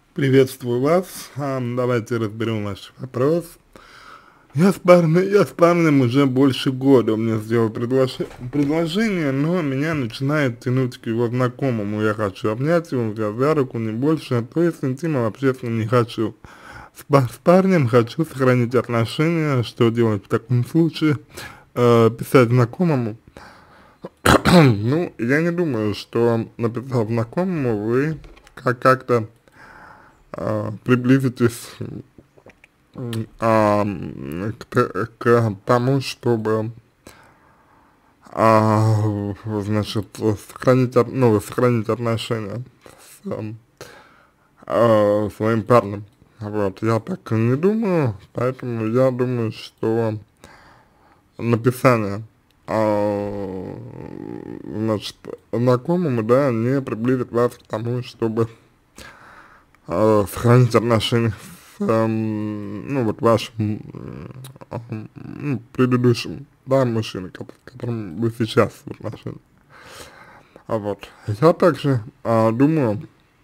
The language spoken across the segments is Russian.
Приветствую вас. Давайте разберем ваш вопрос. Я с парнем уже больше года. Он мне сделал предложение, но меня начинает тянуть к его знакомому. Я хочу обнять его, взять за руку, не больше. То есть интима вообще с ним не хочу. С парнем хочу сохранить отношения. Что делать в таком случае? Писать знакомому. Ну, я не думаю, что написав знакомому, вы как-то приблизитесь к тому, чтобы, значит, сохранить отношения с своим парнем. Вот, я так не думаю, поэтому я думаю, что написание, значит, знакомому, да, не приблизит вас к тому, чтобы сохранить отношения с, ну, вот вашим, ну, предыдущим, да, мужчиной, которым вы сейчас в отношениях. Вот. Думаю,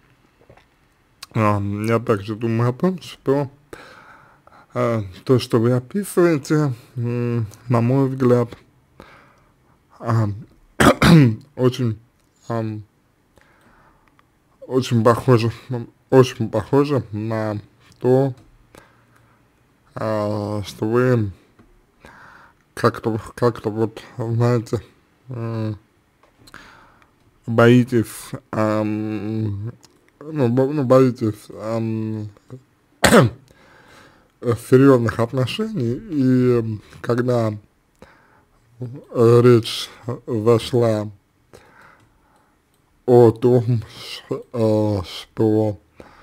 я также думаю о том, что то, что вы описываете, на мой взгляд, а, очень, ам, очень похоже на то, что вы как-то вот, знаете, боитесь, боитесь, серьезных отношений, и когда речь зашла о том, что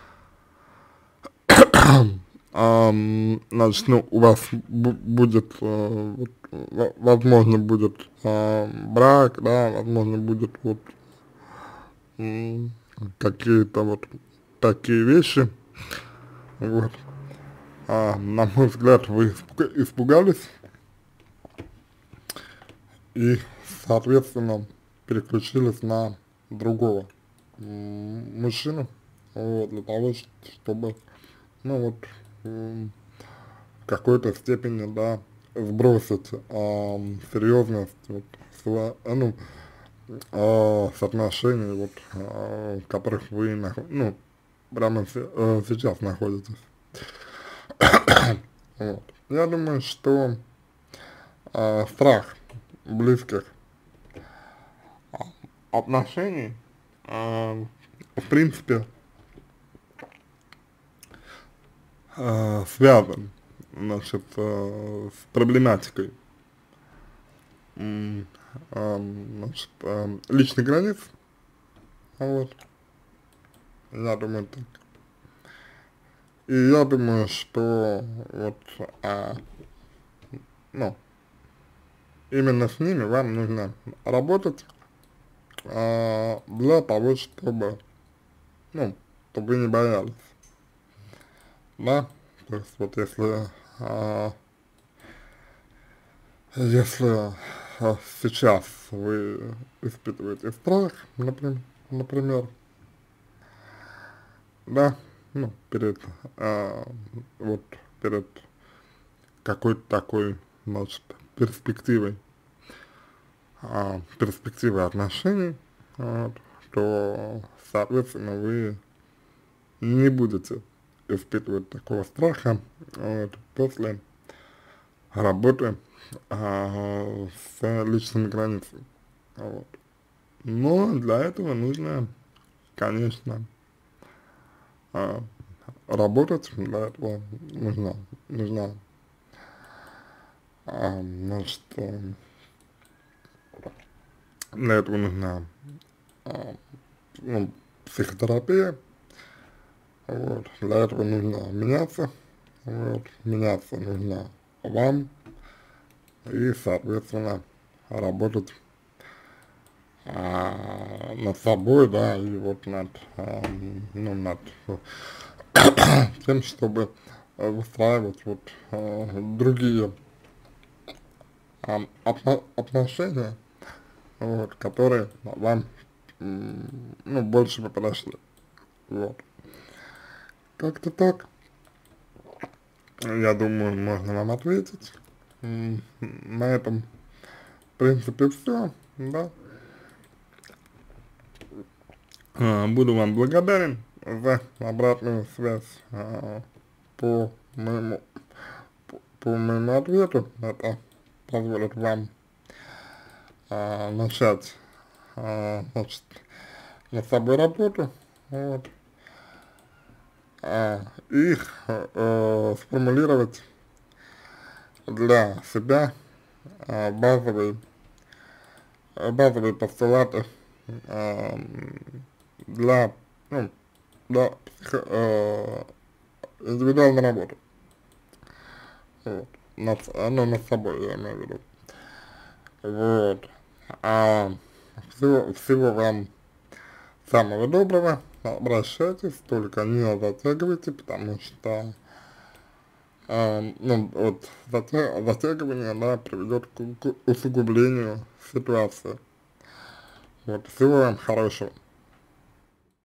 значит, ну, у вас будет, возможно, будет брак, да, возможно, будет вот какие-то вот такие вещи, вот. На мой взгляд, вы испугались и, соответственно, переключились на другого мужчину, вот, для того, чтобы, ну, вот, в какой-то степени, да, сбросить серьезность, вот, соотношений, вот, в которых вы, ну, прямо сейчас находитесь. Вот. Я думаю, что страх близких отношений, в принципе, связан, значит, с проблематикой, значит, личных границ, вот, я думаю так. И я думаю, что вот, ну, именно с ними вам нужно работать, для того, чтобы, ну, чтобы вы не боялись, да, то есть вот если сейчас вы испытываете страх, например, да, ну, вот, перед какой-то такой, значит, перспективой отношений, вот, то, соответственно, вы не будете испытывать такого страха, вот, после работы с личными границами, вот. Но для этого нужно, конечно, работать, для этого нужна, значит, для этого нужна, ну, психотерапия, вот, для этого нужно меняться, вот, меняться нужно вам, и, соответственно, работать над собой, да, и вот ну, над тем, чтобы выстраивать вот другие отношения, вот, которые вам, ну, больше бы подошли, вот. как-то так. Я думаю, можно вам ответить. На этом, в принципе, все, да. Буду вам благодарен за обратную связь по моему, по моему ответу. Это позволит вам начать, значит, над собой работу, вот, и сформулировать для себя базовые постулаты э, для, ну, для индивидуальной работы. Вот. Над собой, я имею в виду. Вот. Всего вам самого доброго. Обращайтесь, только не затягивайте, потому что ну, вот затягивание, да, приведет к усугублению ситуации. Вот, всего вам хорошего.